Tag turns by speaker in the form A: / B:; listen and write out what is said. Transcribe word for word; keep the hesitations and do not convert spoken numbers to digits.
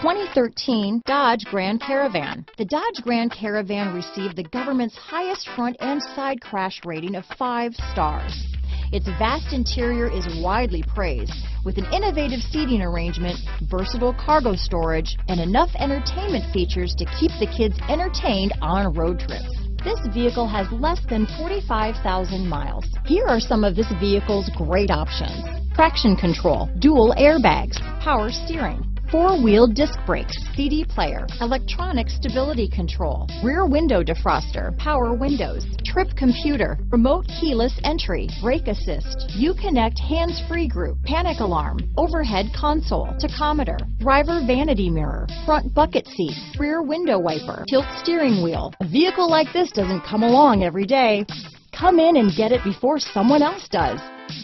A: twenty thirteen Dodge Grand Caravan. The Dodge Grand Caravan received the government's highest front and side crash rating of five stars. Its vast interior is widely praised, with an innovative seating arrangement, versatile cargo storage, and enough entertainment features to keep the kids entertained on road trips. This vehicle has less than forty-five thousand miles. Here are some of this vehicle's great options: traction control, dual airbags, power steering, four-wheel disc brakes, C D player, electronic stability control, rear window defroster, power windows, trip computer, remote keyless entry, brake assist, Uconnect hands-free group, panic alarm, overhead console, tachometer, driver vanity mirror, front bucket seats, rear window wiper, tilt steering wheel. A vehicle like this doesn't come along every day. Come in and get it before someone else does.